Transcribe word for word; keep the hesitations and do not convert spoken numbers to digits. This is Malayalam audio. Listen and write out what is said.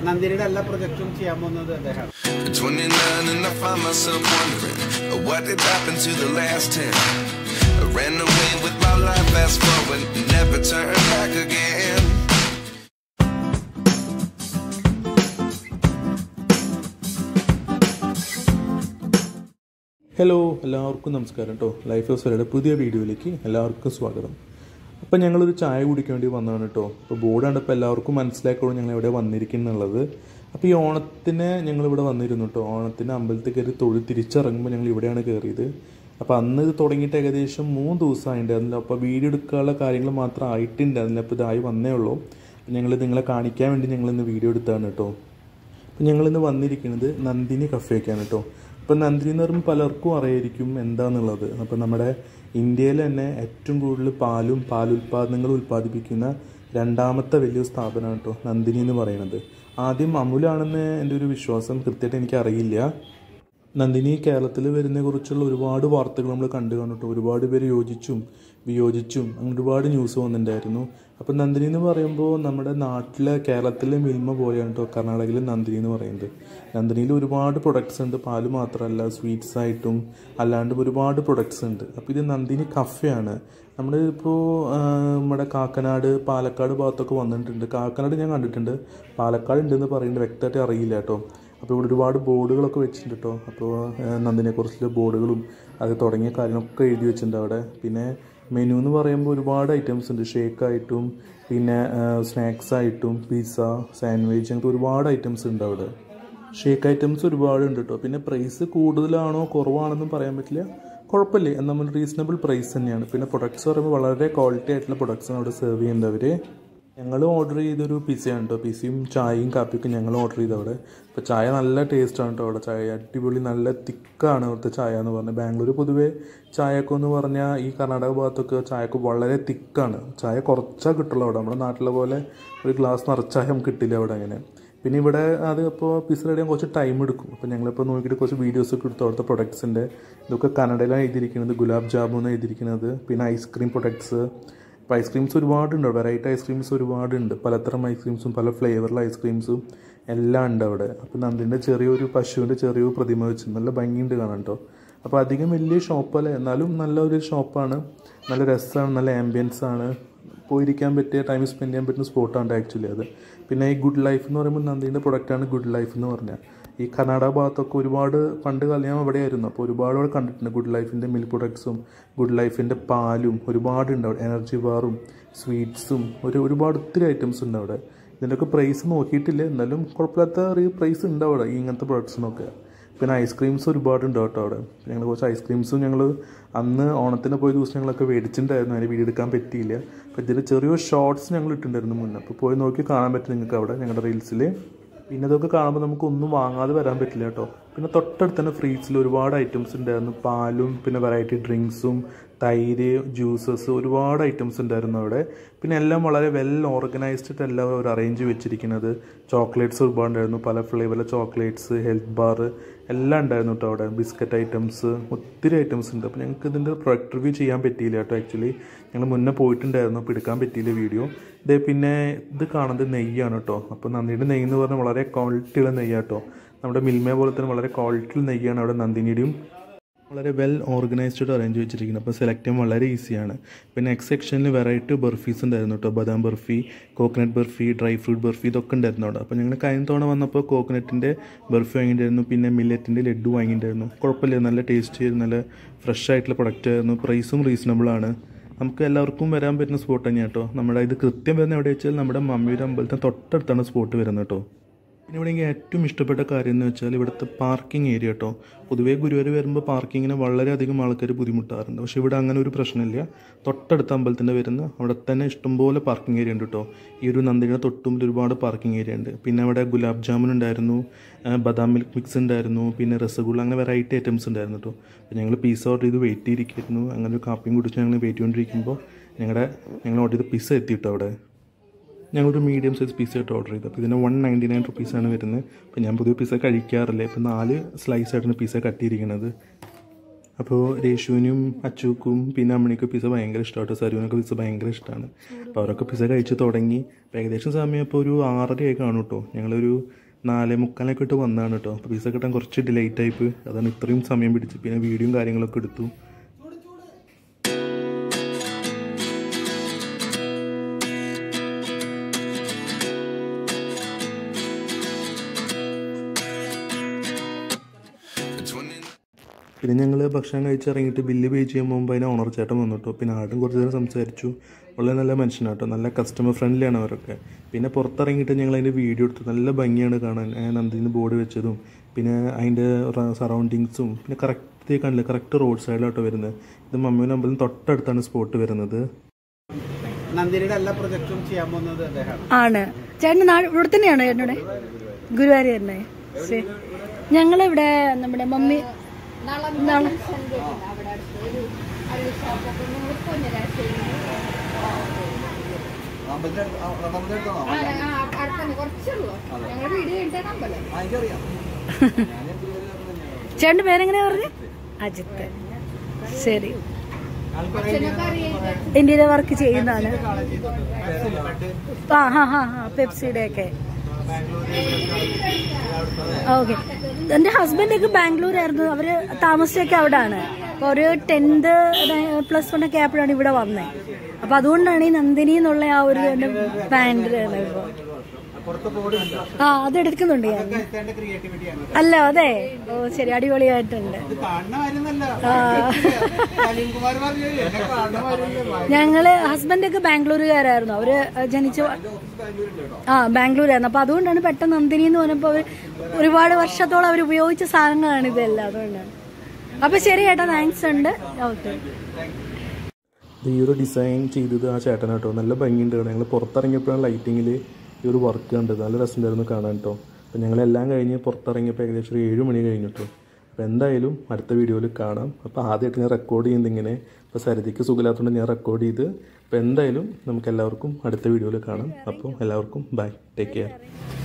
നന്ദിനിയുടെ എല്ലാ പ്രൊജക്റ്റും ചെയ്യാൻ പോകുന്നത് അദ്ദേഹമാണ്. twenty-nine and I find myself wondering what did happen to the last ten. I ran away with my life, fast forward, never turn back again. Hello, എല്ലാവർക്കും നമസ്കാരം കേട്ടോ. ലൈഫ് ഓഫ് സരിയുടെ പുതിയ വീഡിയോയിലേക്ക് എല്ലാവർക്കും സ്വാഗതം. അപ്പം ഞങ്ങളൊരു ചായ കുടിക്കാൻ വേണ്ടി വന്നതാണ് കേട്ടോ. അപ്പോൾ ബോർഡ് കണ്ടപ്പോൾ എല്ലാവർക്കും മനസ്സിലാക്കോളൂ ഞങ്ങൾ എവിടെ വന്നിരിക്കുന്നുള്ളത്. അപ്പോൾ ഈ ഓണത്തിന് ഞങ്ങളിവിടെ വന്നിരുന്നു കേട്ടോ. ഓണത്തിന് അമ്പലത്തിൽ കയറി തൊഴിൽ തിരിച്ചിറങ്ങുമ്പോൾ ഞങ്ങൾ ഇവിടെയാണ് കയറിയത്. അപ്പോൾ അന്ന് ഇത് തുടങ്ങിയിട്ട് ഏകദേശം മൂന്ന് ദിവസം ആയിട്ടുണ്ടായിരുന്നില്ല. അപ്പോൾ വീഡിയോ എടുക്കാനുള്ള കാര്യങ്ങൾ മാത്രം ആയിട്ടുണ്ടായിരുന്നില്ല. അപ്പോൾ ഇതായി വന്നേ ഉള്ളൂ. ഞങ്ങൾ നിങ്ങളെ കാണിക്കാൻ വേണ്ടി ഞങ്ങളിന്ന് വീഡിയോ എടുത്താണ് കേട്ടോ. അപ്പോൾ ഞങ്ങളിന്ന് വന്നിരിക്കുന്നത് നന്ദിനി കഫേക്കാണ് കേട്ടോ. അപ്പോൾ നന്ദിനി എന്ന് പറയുമ്പോൾ പലർക്കും അറിയായിരിക്കും എന്താണെന്നുള്ളത്. അപ്പോൾ നമ്മുടെ ഇന്ത്യയിൽ തന്നെ ഏറ്റവും കൂടുതൽ പാലും പാലുൽപാദനങ്ങളും ഉൽപ്പാദിപ്പിക്കുന്ന രണ്ടാമത്തെ വലിയ സ്ഥാപനമാണ് കേട്ടോ നന്ദിനി എന്ന് പറയുന്നത്. ആദ്യം അമുലാണെന്ന് എൻ്റെ ഒരു വിശ്വാസം, കൃത്യമായിട്ട് എനിക്കറിയില്ല. നന്ദിനി കേരളത്തിൽ വരുന്നതിനെ കുറിച്ചുള്ള ഒരുപാട് വാർത്തകൾ നമ്മൾ കണ്ടു കണ്ടിട്ട് ഒരുപാട് പേര് യോജിച്ചും വിയോജിച്ചും അങ്ങനെ ഒരുപാട് ന്യൂസ് വന്നിട്ടുണ്ടായിരുന്നു. അപ്പോൾ നന്ദിനി എന്ന് പറയുമ്പോൾ നമ്മുടെ നാട്ടിലെ കേരളത്തിലെ മിൽമ പോലെയാണ് കേട്ടോ കർണാടകയിലെ നന്ദിനി എന്ന് പറയുന്നത്. നന്ദിനിയിൽ ഒരുപാട് പ്രൊഡക്ട്സ് ഉണ്ട്, പാല് മാത്രമല്ല സ്വീറ്റ്സ് ആയിട്ടും അല്ലാണ്ട് ഒരുപാട് പ്രൊഡക്ട്സ് ഉണ്ട്. അപ്പോൾ ഇത് നന്ദിനി കഫേയാണ്. നമ്മൾ ഇപ്പോൾ നമ്മുടെ കാക്കനാട് പാലക്കാട് ഭാഗത്തൊക്കെ വന്നിട്ടുണ്ട്. കാക്കനാട് ഞാൻ കണ്ടിട്ടുണ്ട്, പാലക്കാട് ഉണ്ടെന്ന് പറയുന്നത് വ്യക്തമായിട്ട് അറിയില്ല കേട്ടോ. അപ്പോൾ ഇവിടെ ഒരുപാട് ബോർഡുകളൊക്കെ വെച്ചിട്ടുണ്ട് കേട്ടോ. അപ്പോൾ നന്ദിനിയെക്കുറിച്ചുള്ള ബോർഡുകളും അത് തുടങ്ങിയ കാര്യങ്ങളൊക്കെ എഴുതി വെച്ചിട്ടുണ്ട് അവിടെ. പിന്നെ മെനു എന്ന് പറയുമ്പോൾ ഒരുപാട് ഐറ്റംസ് ഉണ്ട്, ഷേക്കായിട്ടും പിന്നെ സ്നാക്സ് ആയിട്ടും പിസ്സ, സാൻഡ്വിച്ച്, അങ്ങനത്തെ ഒരുപാട് ഐറ്റംസ് ഉണ്ട് അവിടെ. ഷേക്ക് ഐറ്റംസ് ഒരുപാട് ഉണ്ട് കേട്ടോ. പിന്നെ പ്രൈസ് കൂടുതലാണോ കുറവാണെന്നും പറയാൻ പറ്റില്ല, കുഴപ്പമില്ല, നമ്മൾ റീസണബിൾ പ്രൈസ് തന്നെയാണ്. പിന്നെ പ്രൊഡക്ട്സ് പറയുമ്പോൾ വളരെ ക്വാളിറ്റി ആയിട്ടുള്ള പ്രൊഡക്ട്സാണ് അവിടെ സെർവ് ചെയ്യുന്നത് അവർ. ഞങ്ങൾ ഓർഡർ ചെയ്തൊരു പിസയാണ് കേട്ടോ. പിസയും ചായയും കാപ്പിയൊക്കെ ഞങ്ങൾ ഓർഡർ ചെയ്ത് അവിടെ. അപ്പോൾ ചായ നല്ല ടേസ്റ്റാണ് കേട്ടോ അവിടെ. ചായ അടിപൊളി നല്ല തിക്കാണ് അവിടുത്തെ ചായ എന്ന് പറഞ്ഞാൽ. ബാംഗ്ലൂർ പൊതുവേ ചായയൊക്കെ എന്ന് പറഞ്ഞാൽ ഈ കർണാടക ഭാഗത്തൊക്കെ ചായക്ക് വളരെ തിക്കാണ്. ചായ കുറച്ചാൽ കിട്ടുള്ളൂ അവിടെ. നമ്മുടെ നാട്ടിലെ പോലെ ഒരു ഗ്ലാസ് നിറച്ചായ നമുക്ക് കിട്ടില്ല അവിടെ അങ്ങനെ. പിന്നെ ഇവിടെ അത് ഇപ്പോൾ പിസ്സ റെഡി ചെയ്യാൻ കുറച്ച് ടൈം എടുക്കും. അപ്പോൾ ഞങ്ങളിപ്പോൾ നോക്കിയിട്ട് കുറച്ച് വീഡിയോസൊക്കെ എടുത്തു അവിടുത്തെ പ്രൊഡക്ട്സിൻ്റെ. ഇതൊക്കെ കന്നഡയിലാണ് എഴുതിയിരിക്കുന്നത്, ഗുലാബ് ജാമുൻ എഴുതിയിരിക്കുന്നത്. പിന്നെ ഐസ്ക്രീം പ്രൊഡക്ട്സ്, ഇപ്പോൾ ഐസ്ക്രീംസ് ഒരുപാടുണ്ട്, വെറൈറ്റി ഐസ്ക്രീംസ് ഒരുപാടുണ്ട്. പലതരം ഐസ്ക്രീംസും പല ഫ്ലേവറിലെ ഐസ്ക്രീംസും എല്ലാം ഉണ്ട് അവിടെ. അപ്പോൾ നന്ദിൻ്റെ ചെറിയൊരു പശുവിൻ്റെ ചെറിയൊരു പ്രതിമ വെച്ച് നല്ല ഭംഗിയുണ്ട് കാണാൻ കേട്ടോ. അപ്പോൾ അധികം വലിയ ഷോപ്പല്ല, എന്നാലും നല്ലൊരു ഷോപ്പാണ്, നല്ല രസമാണ്, നല്ല ആംബിയൻസ് ആണ്, പോയിരിക്കാൻ പറ്റിയ ടൈം സ്പെൻഡ് ചെയ്യാൻ പറ്റുന്ന സ്പോട്ടാണ് ആക്ച്വലി അത്. പിന്നെ ഈ ഗുഡ് ലൈഫ് എന്ന് പറയുമ്പോൾ നന്ദിൻ്റെ പ്രൊഡക്റ്റാണ് ഗുഡ് ലൈഫ് എന്ന് പറഞ്ഞാൽ. ഈ കർണാടക ഭാഗത്തൊക്കെ ഒരുപാട് പണ്ട് കാലം ഞാൻ അവിടെയായിരുന്നു. അപ്പോൾ ഒരുപാട് അവിടെ കണ്ടിട്ടുണ്ട് ഗുഡ് ലൈഫിൻ്റെ മിൽക്ക് പ്രൊഡക്ട്സും ഗുഡ് ലൈഫിൻ്റെ പാലും ഒരുപാടുണ്ട് അവിടെ. എനർജി ബാറും സ്വീറ്റ്സും ഒരു ഒരുപാട് ഒത്തിരി ഐറ്റംസ് ഉണ്ട് അവിടെ. ഇതിൻ്റെയൊക്കെ പ്രൈസ് നോക്കിയിട്ടില്ല, എന്നാലും കുഴപ്പമില്ലാത്ത ഒരു പ്രൈസ് ഉണ്ട് അവിടെ ഈ ഇങ്ങനത്തെ പ്രൊഡക്ട്സിനൊക്കെ. പിന്നെ ഐസ്ക്രീംസ് ഒരുപാടുണ്ട് കേട്ടോ അവിടെ. ഞങ്ങൾ കുറച്ച് ഐസ്ക്രീംസും ഞങ്ങൾ അന്ന് ഓണത്തിന് പോയ ദിവസം ഞങ്ങളൊക്കെ മേടിച്ചിട്ടുണ്ടായിരുന്നു, അതിന് വീഡിയോ എടുക്കാൻ പറ്റിയില്ല. അപ്പോൾ ഇതിൽ ചെറിയൊരു ഷോർട്സ് ഞങ്ങൾ ഇട്ടിട്ടുണ്ടായിരുന്നു മുന്നേ. അപ്പോൾ പോയി നോക്കി കാണാൻ പറ്റും നിങ്ങൾക്ക് അവിടെ ഞങ്ങളുടെ റീൽസിൽ. പിന്നെ ഇതൊക്കെ കാണുമ്പോൾ നമുക്ക് ഒന്നും വാങ്ങാതെ വരാൻ പറ്റില്ല കേട്ടോ. പിന്നെ തൊട്ടടുത്ത് തന്നെ ഫ്രീസിൽ ഒരുപാട് ഐറ്റംസ് ഉണ്ടായിരുന്നു, പാലും പിന്നെ വെറൈറ്റി ഡ്രിങ്ക്സും തൈര് ജ്യൂസസ് ഒരുപാട് ഐറ്റംസ് ഉണ്ടായിരുന്നു അവിടെ. പിന്നെ എല്ലാം വളരെ വെൽ ഓർഗനൈസ്ഡ് എല്ലാം അവർ അറേഞ്ച് വെച്ചിരിക്കുന്നത്. ചോക്ലേറ്റ്സ് ഒരുപാട് ഉണ്ടായിരുന്നു, പല ഫ്ലേവറിലെ ചോക്ലേറ്റ്സ്, ഹെൽത്ത് ബാർ എല്ലാം ഉണ്ടായിരുന്നു കേട്ടോ അവിടെ. ബിസ്ക്കറ്റ് ഐറ്റംസ് ഒത്തിരി ഐറ്റംസ് ഉണ്ട്. അപ്പോൾ ഞങ്ങൾക്ക് ഇതിൻ്റെ പ്രൊഡക്റ്റ് റിവ്യൂ ചെയ്യാൻ പറ്റിയില്ല കേട്ടോ. ആക്ച്വലി ഞങ്ങൾ മുന്നേ പോയിട്ടുണ്ടായിരുന്നു, അപ്പോൾ എടുക്കാൻ പറ്റിയില്ല വീഡിയോ. ഇതേ പിന്നെ ഇത് കാണുന്നത് നെയ്യാണ് കേട്ടോ. അപ്പോൾ നന്ദിയുടെ നെയ്യ് എന്ന് പറഞ്ഞാൽ വളരെ ക്വാളിറ്റിയുള്ള നെയ്യാണ് കേട്ടോ. നമ്മുടെ മിൽമ പോലെ തന്നെ വളരെ ക്വാളിറ്റിയുള്ള നെയ്യാണ് അവിടെ നന്ദിനിയുടെയും. വളരെ വെൽ ഓർഗനൈസ്ഡ് അറേഞ്ച് വെച്ചിരിക്കുന്നത്. അപ്പോൾ സെലക്ട് ചെയ്യാൻ വളരെ ഈസിയാണ്. പിന്നെ നെക്സ്റ്റ് സെക്ഷനിൽ വെറൈറ്റി ബർഫീസ് ഉണ്ടായിരുന്നു കേട്ടോ. Badam barfi, coconut barfi, dry fruit barfi ഇതൊക്കെ ഉണ്ടായിരുന്നു അവിടെ. അപ്പോൾ ഞങ്ങൾ കഴിഞ്ഞ തവണ വന്നപ്പോൾ കോക്കനട്ടിൻ്റെ ബർഫി വാങ്ങിയിട്ടുണ്ടായിരുന്നു, പിന്നെ മില്ലറ്റിൻ്റെ ലഡ്ഡു വാങ്ങിയിട്ടുണ്ടായിരുന്നു. കുഴപ്പമില്ല, നല്ല ടേസ്റ്റ് ആയിരുന്നു, നല്ല ഫ്രഷ് ആയിട്ടുള്ള പ്രൊഡക്റ്റ് ആയിരുന്നു. പ്രൈസും റീസണബിളാണ്. നമുക്ക് എല്ലാവർക്കും വരാൻ പറ്റുന്ന സ്പോട്ട് തന്നെയാണ് കേട്ടോ. നമ്മുടെ ഇത് കൃത്യം വരുന്ന എവിടെ വെച്ചാൽ നമ്മുടെ മമ്മിയുടെ അമ്പലത്തിന് തൊട്ടടുത്താണ് സ്പോട്ട് വരുന്നത് കേട്ടോ. പിന്നെ ഇവിടെ എനിക്ക് ഏറ്റവും ഇഷ്ടപ്പെട്ട കാര്യം എന്ന് വെച്ചാൽ ഇവിടുത്തെ പാർക്കിംഗ് ഏരിയ കേട്ടോ. പൊതുവേ ഗുരുവായൂർ വരുമ്പോൾ പാർക്കിങ്ങിന് വളരെയധികം ആൾക്കാർ ബുദ്ധിമുട്ടാറുണ്ട്. പക്ഷേ ഇവിടെ അങ്ങനെ ഒരു പ്രശ്നമില്ല. തൊട്ടടുത്ത അമ്പലത്തിൻ്റെ വരുന്ന അവിടെ തന്നെ ഇഷ്ടംപോലെ പാർക്കിംഗ് ഏരിയ ഉണ്ട് കേട്ടോ. ഈ ഒരു നന്ദിയുടെ തൊട്ടുമ്പിൽ ഒരുപാട് പാർക്കിംഗ് ഏരിയ ഉണ്ട്. പിന്നെ അവിടെ ഗുലാബ് ജാമുൻ ഉണ്ടായിരുന്നു, ബദാം മിൽക്ക് മിക്സ് ഉണ്ടായിരുന്നു, പിന്നെ രസഗുള, അങ്ങനെ വെറൈറ്റി ഐറ്റംസ് ഉണ്ടായിരുന്നു കേട്ടോ. അപ്പോൾ ഞങ്ങൾ പിസ്സ ഓർഡർ ചെയ്ത് വെയിറ്റ് ചെയ്തിരിക്കുന്നു. അങ്ങനെ ഒരു കാപ്പിയും കുടിച്ച് ഞങ്ങൾ വെയിറ്റ് ചെയ്തുകൊണ്ടിരിക്കുമ്പോൾ ഞങ്ങളുടെ ഞങ്ങൾ ഓർഡർ ചെയ്ത് പിസ്സ എത്തിയിട്ടോ അവിടെ. ഞങ്ങളൊരു മീഡിയം സൈസ് പിസ്സ ആയിട്ട് ഓർഡർ ചെയ്തു. അപ്പോൾ ഇതിന് വൺ നയൻറ്റി നയൻ റുപ്പീസാണ് വരുന്നത്. അപ്പോൾ ഞാൻ പുതിയ പിസ്സ കഴിക്കാറില്ല. ഇപ്പോൾ നാല് സ്ലൈസ് ആയിട്ടാണ് പിസ്സ കട്ട് ചെയ്തിരിക്കുന്നത്. അപ്പോൾ രേഷുവിനും അച്ചുക്കും പിന്നെ അമ്മണിക്കും പിസ്സ ഭയങ്കര ഇഷ്ടമാട്ടോ. സരുവിനൊക്കെ പിസ്സ ഭയങ്കര ഇഷ്ടമാണ്. അപ്പോൾ അവരൊക്കെ പിസ്സ കഴിച്ച് തുടങ്ങി. അപ്പോൾ ഏകദേശം സമയം ഇപ്പോൾ ഒരു ആറരയായി കാണും കേട്ടോ. ഞങ്ങളൊരു നാല് മുക്കാലൊക്കെ ഇട്ട് വന്നതാണ് കേട്ടോ. അപ്പോൾ പിസ്സ കിട്ടാൻ കുറച്ച് ഡിലേറ്റ് ആയിപ്പ്, അതാണ് ഇത്രയും സമയം പിടിച്ച്. പിന്നെ വീഡിയോയും കാര്യങ്ങളൊക്കെ എടുത്തു. പിന്നെ ഞങ്ങൾ ഭക്ഷണം കഴിച്ചിറങ്ങിയിട്ട് ബില്ല് പേ ചെയ്യാൻ പോകുമ്പോൾ അതിന് ഓണർ ചേട്ടൻ വന്നിട്ടോ. പിന്നെ ആടും കുറച്ച് നേരം സംസാരിച്ചു. വളരെ നല്ല മനുഷ്യനാട്ടോ, നല്ല കസ്റ്റമർ ഫ്രണ്ട്ലിയാണ് അവരൊക്കെ. പിന്നെ പുറത്തിറങ്ങിയിട്ട് ഞങ്ങൾ അതിൻ്റെ വീഡിയോ എടുത്തു. നല്ല ഭംഗിയാണ് കാണാൻ, നന്ദിനി ബോർഡ് വെച്ചതും പിന്നെ അതിൻ്റെ സറൗണ്ടിങ്സും. പിന്നെ കറക്റ്റ് കാണില്ല, കറക്റ്റ് റോഡ് സൈഡിലാട്ടോ വരുന്നത്. ഇത് മമ്മൂന് അമ്പലം തൊട്ടടുത്താണ് സ്പോട്ട് വരുന്നത്. നന്ദിനിയുടെ എല്ലാ പ്രൊജക്റ്റും ചെയ്യാൻ പോകുന്നത് അദ്ദേഹമാണ്. ആണ് ചേട്ടൻ നാട് ഇവിടെ തന്നെയാണോ? ചേട്ടനോടെ ഗുരുവായൂർ തന്നെ. ശരി, ഞങ്ങളിവിടെ നമ്മുടെ മമ്മി ചേട്ടന്റെ പേരെങ്ങനെയാ പറഞ്ഞു? അജിത്ത്. ശരി, ഇന്ത്യയിലെ വർക്ക് ചെയ്യുന്നതാണ്. ആ ഹാ ഹാ ഹാ പെപ്സിയുടെ ഒക്കെ. ഓക്കെ, എന്റെ ഹസ്ബൻഡ് ഒക്കെ ബാംഗ്ലൂരായിരുന്നു. അവര് താമസിച്ചൊക്കെ അവിടെയാണ്. അപ്പൊ ഒരു ടെൻത്ത് പ്ലസ് വൺ ഒക്കെ ആയപ്പോഴാണ് ഇവിടെ വന്നത്. അപ്പൊ അതുകൊണ്ടാണ് ഈ നന്ദിനി എന്നുള്ള ആ ഒരു ബാൻഡ് ഇപ്പൊ. ആ അത് എടുക്കുന്നുണ്ട് ഞാൻ. അല്ല അതെ, ഓ ശരി, അടിപൊളിയായിട്ടുണ്ട്. ഞങ്ങള് ഹസ്ബൻഡ് ഒക്കെ ബാംഗ്ലൂരുകാരായിരുന്നു. അവര് ജനിച്ച ആ ബാംഗ്ലൂരായിരുന്നു. അപ്പൊ അതുകൊണ്ടാണ് പെട്ടെന്ന് നന്ദിനി എന്ന് പറഞ്ഞപ്പോ അവര് ഒരുപാട് വർഷത്തോളം അവർ ഉപയോഗിച്ച സാധനങ്ങളാണ് ഇതെല്ലാം. അതുകൊണ്ടാണ്. അപ്പൊ ശരി ചേട്ടാ, താങ്ക്സ് ഉണ്ട്. ഓക്കെ. ഈ ഒരു ഡിസൈൻ ചെയ്തത് ആ ചേട്ടനാട്ടോ. നല്ല ഭംഗിയുണ്ട്. ഞങ്ങൾ പുറത്തിറങ്ങിയപ്പോഴാണ് ലൈറ്റിങ്ങിൽ ഈ ഒരു വർക്ക് കണ്ടത്. നല്ല രസമുണ്ടായിരുന്നു കാണാൻ കേട്ടോ. അപ്പോൾ ഞങ്ങളെല്ലാം കഴിഞ്ഞ് പുറത്തിറങ്ങിയപ്പോൾ ഏകദേശം ഒരു ഏഴ് മണി കഴിഞ്ഞിട്ടോ. അപ്പോൾ എന്തായാലും അടുത്ത വീഡിയോയിൽ കാണാം. അപ്പോൾ ആദ്യമായിട്ട് ഞാൻ റെക്കോർഡ് ചെയ്യുന്നത് ഇങ്ങനെ. അപ്പോൾ സരിതയ്ക്ക് സുഖമില്ലാത്തതുകൊണ്ട് ഞാൻ റെക്കോർഡ് ചെയ്ത്. അപ്പോൾ എന്തായാലും നമുക്ക് എല്ലാവർക്കും അടുത്ത വീഡിയോയിൽ കാണാം. അപ്പോൾ എല്ലാവർക്കും ബൈ, ടേക്ക് കെയർ.